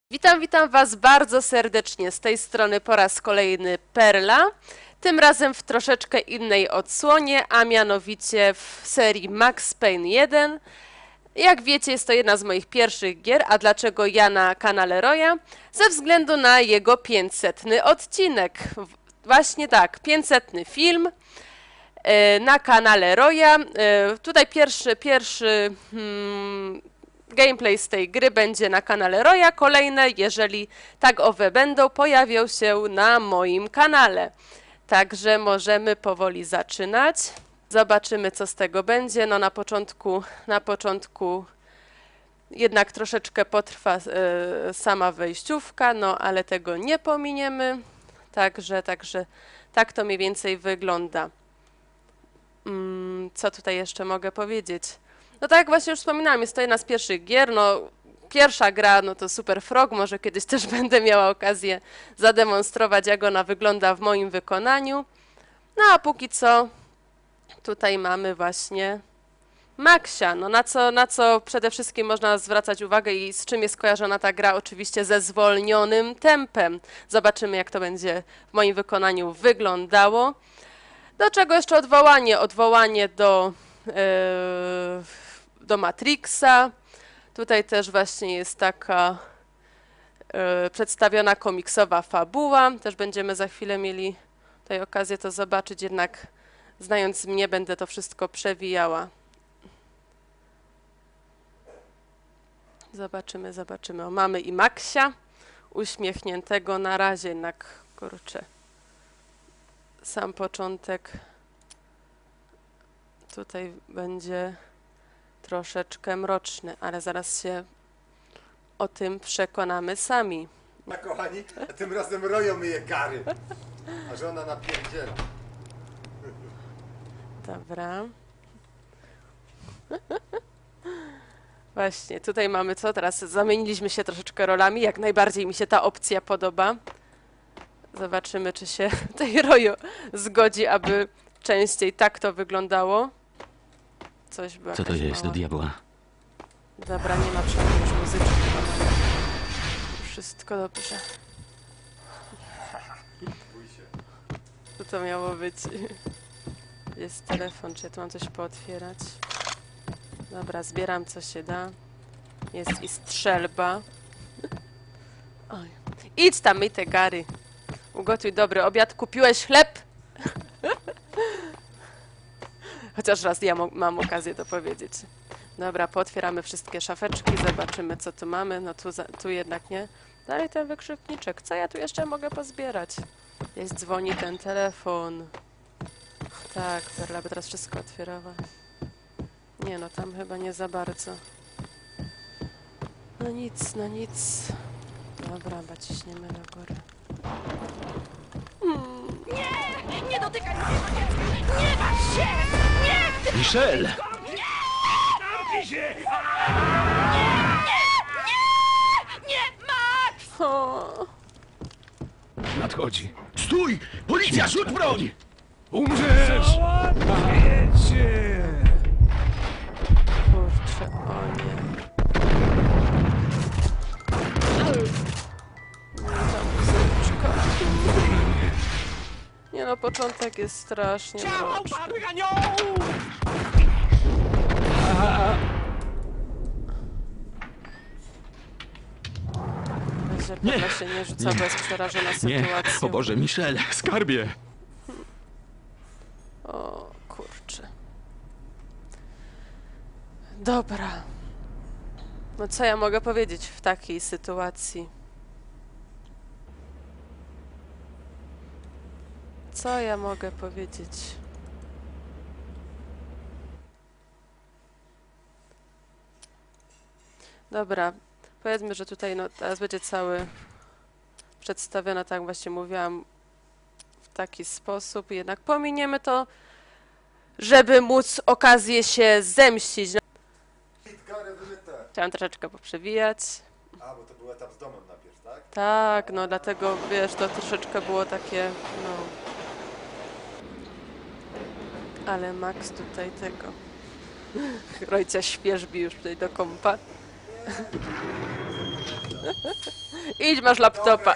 Witam Was bardzo serdecznie. Z tej strony po raz kolejny Perla. Tym razem w troszeczkę innej odsłonie, a mianowicie w serii Max Payne 1. Jak wiecie, jest to jedna z moich pierwszych gier, a dlaczego ja na kanale Roya? Ze względu na jego 500. odcinek. Właśnie tak, 500. film na kanale Roya. Tutaj pierwszy gameplay z tej gry będzie na kanale Roya. Kolejne, jeżeli tak owe będą, pojawią się na moim kanale. Także możemy powoli zaczynać. Zobaczymy, co z tego będzie. No na początku jednak troszeczkę potrwa sama wejściówka, no ale tego nie pominiemy. Także tak to mniej więcej wygląda. Co tutaj jeszcze mogę powiedzieć? No tak jak właśnie już wspominałam, jest to jedna z pierwszych gier, no pierwsza gra, no to Super Frog, może kiedyś też będę miała okazję zademonstrować, jak ona wygląda w moim wykonaniu. No a póki co tutaj mamy właśnie Maxia, no na co przede wszystkim można zwracać uwagę i z czym jest kojarzona ta gra, oczywiście ze zwolnionym tempem. Zobaczymy, jak to będzie w moim wykonaniu wyglądało. Do czego jeszcze odwołanie do Matrixa. Tutaj też właśnie jest taka przedstawiona komiksowa fabuła. Też będziemy za chwilę mieli tutaj okazję to zobaczyć, jednak znając mnie, będę to wszystko przewijała. Zobaczymy. O, mamy i Maxia uśmiechniętego na razie, jednak kurczę. Sam początek tutaj będzie troszeczkę mroczny, ale zaraz się o tym przekonamy sami. A kochani, a tym razem Royo myje gary, a żona napierdziela. Dobra. Właśnie, tutaj mamy co? Teraz zamieniliśmy się troszeczkę rolami. Jak najbardziej mi się ta opcja podoba. Zobaczymy, czy się tej Royo zgodzi, aby częściej tak to wyglądało. Coś była Co to jakaś jest do mała... diabła? Dobra, nie ma przynajmniej już muzyczki. Wszystko dobrze. Co to miało być? Jest telefon, czy ja tu mam coś pootwierać? Dobra, zbieram co się da. Jest i strzelba. Oj. Idź tam, myj te gary. Ugotuj dobry obiad. Kupiłeś chleb? Chociaż raz ja mam okazję to powiedzieć. Dobra, pootwieramy wszystkie szafeczki, zobaczymy, co tu mamy. No tu jednak nie. Dalej ten wykrzykniczek. Co ja tu jeszcze mogę pozbierać? Jest, dzwoni ten telefon. Tak, Perla by teraz wszystko otwierała. Nie no, tam chyba nie za bardzo. No nic. Dobra, ciśniemy na górę. Nie dotykaj mojego dziecka! Nie waż się! Nie! Michelle! Zamknij się! Nie! Max! O, Nadchodzi. Stój! Policja, rzuć broń! Umrzesz! Wiecie! kurczę, o nie. Ta muzyczka. Nie no, początek jest strasznie mroczny. Upadły na nią! Że Nie. Perla się nie rzuca, bo jest przerażona Nie, sytuacją. o Boże, Michelle, skarbie! O kurczę. Dobra. No co ja mogę powiedzieć w takiej sytuacji? Co ja mogę powiedzieć? Dobra, powiedzmy, że tutaj no, teraz będzie cały przedstawiony, tak jak właśnie mówiłam, w taki sposób. Jednak pominiemy to, żeby móc okazję się zemścić. No, Gary wymyte. chciałam troszeczkę poprzewijać. A, bo to był etap z domem najpierw, tak? Tak, no dlatego, wiesz, to troszeczkę było takie, no... Ale Max tutaj tego... Rojcia świeżbi już tutaj do kompa. Idź, masz laptopa.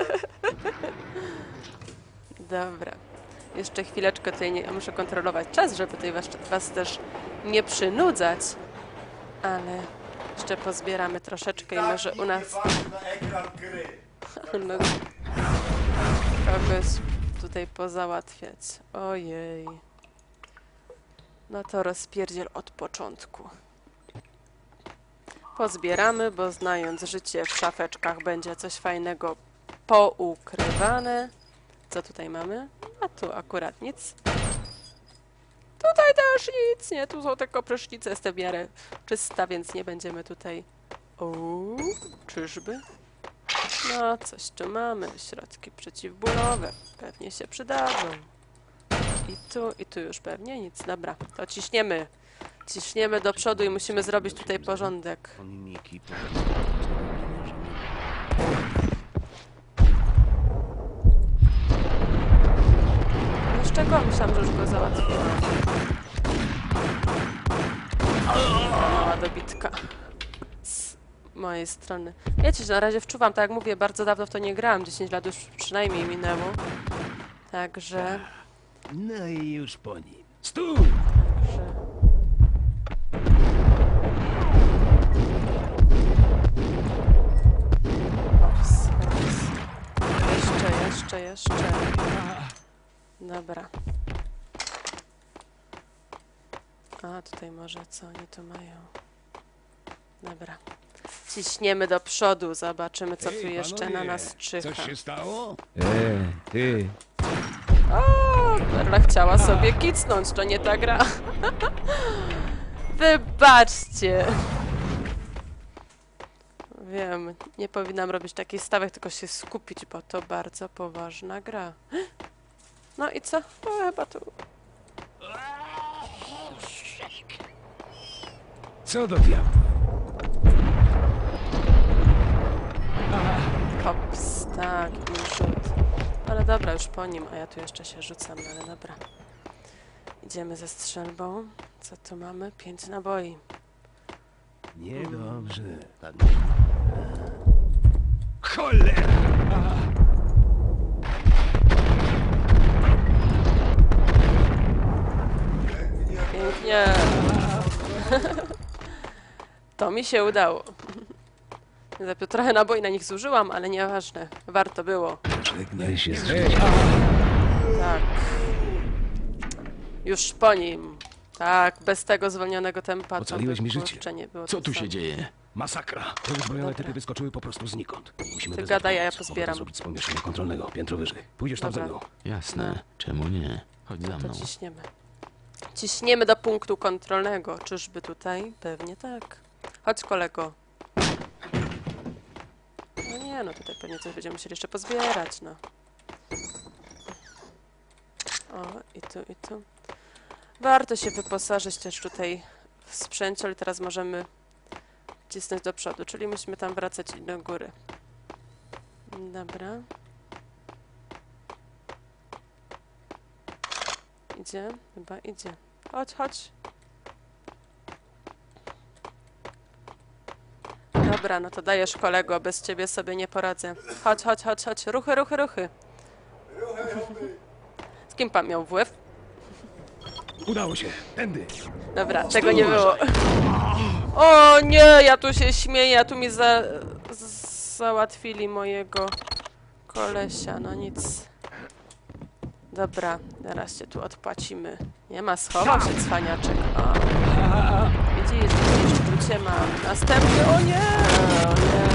Dobra. Jeszcze chwileczkę tutaj nie, muszę kontrolować czas, żeby tutaj was też nie przynudzać. Ale jeszcze pozbieramy troszeczkę i może u nas Na ekran gry. no, kogoś tutaj pozałatwiać. Ojej. No to rozpierdziel od początku. Pozbieramy, bo znając życie w szafeczkach będzie coś fajnego poukrywane. Co tutaj mamy? A tu akurat nic. Tutaj też nic, nie? Tu są tylko prysznice, jest w miarę czysta, więc nie będziemy tutaj... czyżby? No, coś tu mamy. Środki przeciwbólowe. Pewnie się przydadzą. I tu już pewnie nic. Dobra, to ciśniemy. Ciśniemy do przodu i musimy zrobić tutaj porządek. No z czego? Myślałam, że już go załatwiłam. Mała dobitka. Z mojej strony. Wiecie, że na razie wczuwam, tak jak mówię, bardzo dawno w to nie grałam. 10 lat już przynajmniej minęło. Także... No i już po nim. Stój! że... Ops, ops. Jeszcze. Dobra. A, tutaj może co oni tu mają. Dobra. Ciśniemy do przodu, zobaczymy co tu jeszcze na nas czyha. Coś się stało? Ty. O, Perla chciała sobie kicnąć, to nie ta gra. Wybaczcie. Wiem, nie powinnam robić takich stawek, tylko się skupić, bo to bardzo poważna gra. No i co? O, chyba tu... Co do diabła? Hops, tak, i rzut. Ale dobra, już po nim, a ja tu jeszcze się rzucam, ale dobra. Idziemy ze strzelbą. Co tu mamy? 5 naboi. Niedobrze. Cholera! Pięknie. To mi się udało. Trochę naboi na nich zużyłam, ale nieważne. Warto było. Żegnaj się z Tak. Już po nim. Tak, bez tego zwolnionego tempa to Ocaliłeś by, mi życie. kurczę, nie było Co tak tu samo. się dzieje? Masakra. Te uzbrojone typy wyskoczyły po prostu znikąd. Musimy Ty wezwać gadaj, a ja pomoc. pozbieram. Mogę zrobić z pomieszczenia kontrolnego, piętro wyżej. Pójdziesz tam ze Dobra. mną. Jasne. Czemu nie? Chodź za To mną. ciśniemy. Ciśniemy do punktu kontrolnego. Czyżby tutaj? Pewnie tak. Chodź, kolego. No nie, no tutaj pewnie coś będziemy musieli jeszcze pozbierać, no. O, i tu. Warto się wyposażyć też tutaj w sprzęcie, ale teraz możemy cisnąć do przodu, czyli musimy tam wracać i do góry. Dobra. Idzie? Chyba idzie. Chodź, chodź. Dobra, no to dajesz, kolego, bez ciebie sobie nie poradzę. Chodź, chodź, chodź, chodź. Ruchy, ruchy, ruchy. Z kim pan miał wpływ? Udało się. Tędy. Dobra, tego nie było. O nie, ja tu się śmieję, a tu mi załatwili mojego kolesia, no nic. Dobra, teraz się tu odpłacimy. Nie ma, schował się cwaniaczek. O. Widzisz, tu cię mam. Następny, o nie, o nie.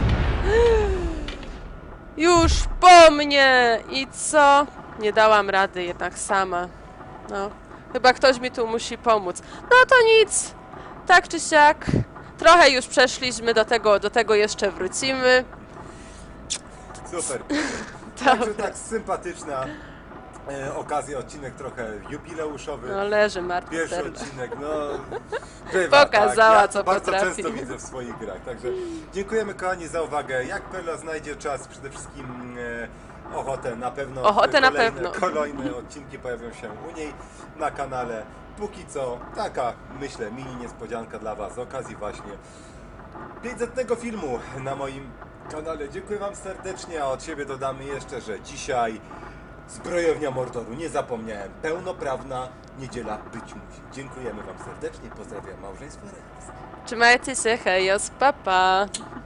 Już po mnie! I co? Nie dałam rady jednak sama. No, chyba ktoś mi tu musi pomóc. No to nic, tak czy siak. Trochę już przeszliśmy, do tego jeszcze wrócimy. Super. Także tak sympatyczna okazja, odcinek trochę jubileuszowy. No leży Marta Pierwszy Perla. odcinek, no bywa, Pokazała, tak. Ja co to bardzo potrafi. często widzę w swoich grach, także dziękujemy kochani za uwagę. Jak Perla znajdzie czas, przede wszystkim ochotę na pewno. Ochotę na pewno. Kolejne odcinki pojawią się u niej na kanale. Póki co taka, myślę, mini niespodzianka dla Was z okazji właśnie 500 filmu na moim kanale. Dziękuję wam serdecznie, a od siebie dodamy jeszcze, że dzisiaj Zbrojownia Mordoru. Nie zapomniałem. Pełnoprawna niedziela być musi. Dziękujemy wam serdecznie. Pozdrawiam małżeństwo Rex. Trzymajcie się, hejos, papa!